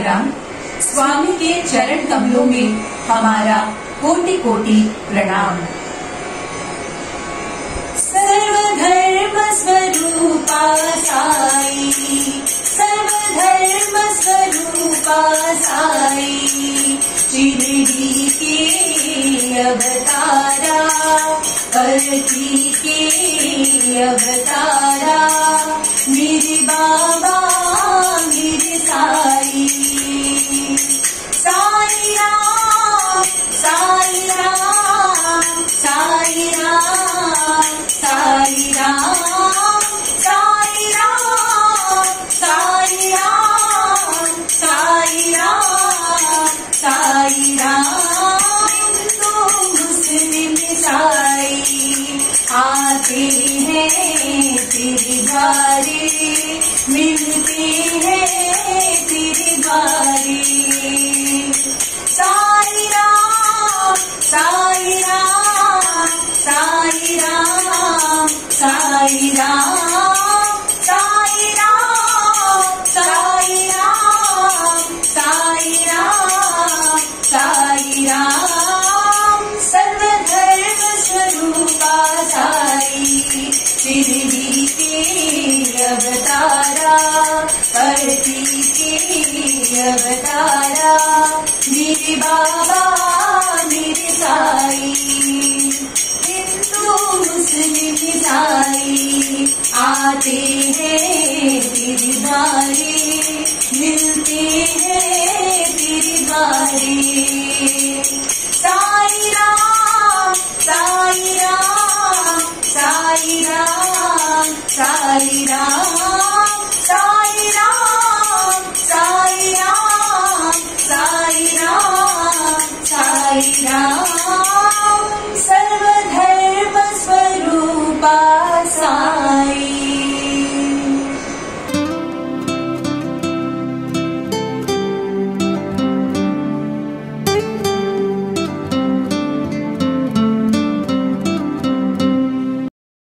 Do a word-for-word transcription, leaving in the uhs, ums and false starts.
साईराम। स्वामी के चरण कमलों में हमारा कोटि कोटि प्रणाम। सर्वधर्म स्वरूपा साई, सर्वधर्म स्वरूपा साई, शिरडी के अवतारा, परती के अवतारा, मेरे बाबा मेरे साई। साई राम साई राम साई राम साई राम साई राम साई राम साई राम साई राम। हिंदू मुस्लिम ईसाई आते हैं तेरे द्वारे, मिलते हैं तेरे द्वारे। साई राम साई राम साई राम साई राम साई राम साई राम साई राम साई राम। सर्वधर्म स्वरूपा साई, शिरडी के अवतारा, परती के अवतारा, मेरे बाबा मेरे साई। हिंदू मुस्लिम ईसाई आते हैं तेरे द्वारे, मिलते हैं तेरे द्वारे।